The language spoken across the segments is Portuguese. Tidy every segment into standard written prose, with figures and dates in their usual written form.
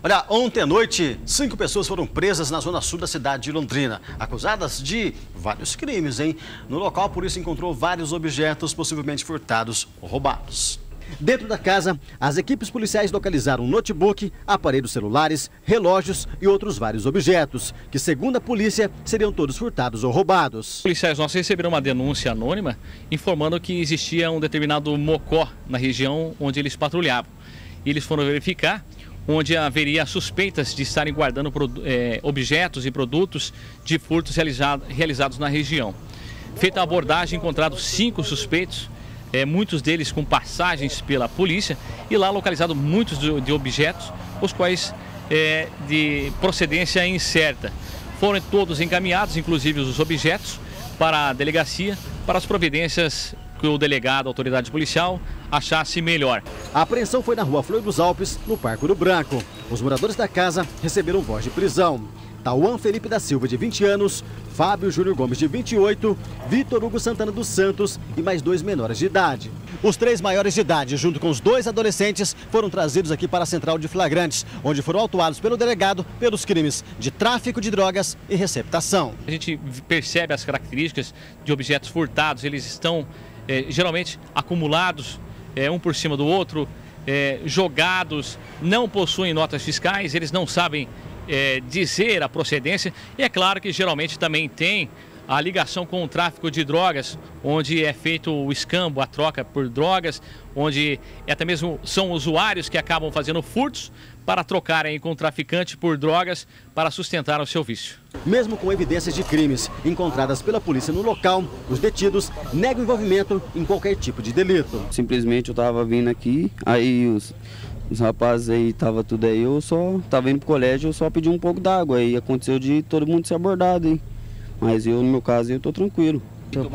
Olha, ontem à noite, 5 pessoas foram presas na zona sul da cidade de Londrina, acusadas de vários crimes, hein? No local, a polícia encontrou vários objetos possivelmente furtados ou roubados. Dentro da casa, as equipes policiais localizaram um notebook, aparelhos celulares, relógios e outros vários objetos, que, segundo a polícia, seriam todos furtados ou roubados. Os policiais nossos receberam uma denúncia anônima informando que existia um determinado mocó na região onde eles patrulhavam. E eles foram verificar onde haveria suspeitas de estarem guardando objetos e produtos de furtos realizados na região. Feita a abordagem, encontrados 5 suspeitos, muitos deles com passagens pela polícia, e lá localizado muitos de objetos, os quais de procedência incerta. Foram todos encaminhados, inclusive os objetos, para a delegacia, para as providências que o delegado, a autoridade policial, achasse melhor. A apreensão foi na rua Flor dos Alpes, no Parque Ouro Branco. Os moradores da casa receberam voz de prisão. Tauan Felipe da Silva, de 20 anos, Fábio Júnior Gomes, de 28, Vitor Hugo Santana dos Santos e mais 2 menores de idade. Os 3 maiores de idade, junto com os 2 adolescentes, foram trazidos aqui para a central de flagrantes, onde foram autuados pelo delegado pelos crimes de tráfico de drogas e receptação. A gente percebe as características de objetos furtados, eles estão geralmente acumulados um por cima do outro, jogados, não possuem notas fiscais, eles não sabem dizer a procedência, e é claro que geralmente também tem a ligação com o tráfico de drogas, onde é feito o escambo, a troca por drogas, onde até mesmo são usuários que acabam fazendo furtos para trocarem com o traficante por drogas para sustentar o seu vício. Mesmo com evidências de crimes encontradas pela polícia no local, os detidos negam envolvimento em qualquer tipo de delito. Simplesmente eu estava vindo aqui, aí os rapazes aí estavam tudo aí, eu só estava indo pro colégio, eu só pedi um pouco d'água, aí aconteceu de todo mundo ser abordado, hein? Mas eu, no meu caso, eu tô tranquilo. Eu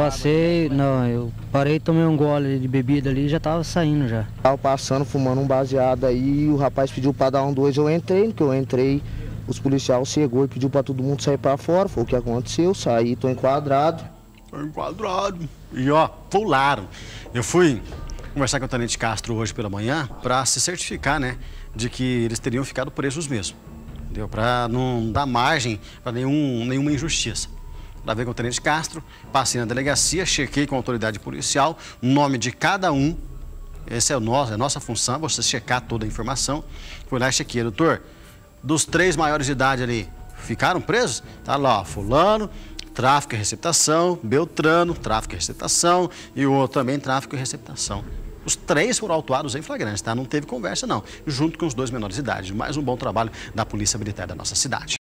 parei, tomei um gole de bebida ali e já tava saindo já. Tava passando, fumando um baseado aí, o rapaz pediu para dar um 2, eu entrei, no que eu entrei, os policiais chegou e pediu para todo mundo sair para fora, foi o que aconteceu, saí, tô enquadrado. Tô enquadrado. E ó, pularam. Eu fui conversar com o Tenente Castro hoje pela manhã para se certificar, né, de que eles teriam ficado presos mesmo. Entendeu? Para não dar margem para nenhuma injustiça. Para ver com o Tenente Castro, passei na delegacia, chequei com a autoridade policial, nome de cada um. Esse é a nossa função, você checar toda a informação. Fui lá e chequei, doutor, dos 3 maiores de idade ali, ficaram presos? Tá lá, ó, fulano, tráfico e receptação, Beltrano, tráfico e receptação, e o outro também, tráfico e receptação. Os 3 foram autuados em flagrante, tá? Não teve conversa, não. Junto com os 2 menores de idade. Mais um bom trabalho da Polícia Militar da nossa cidade.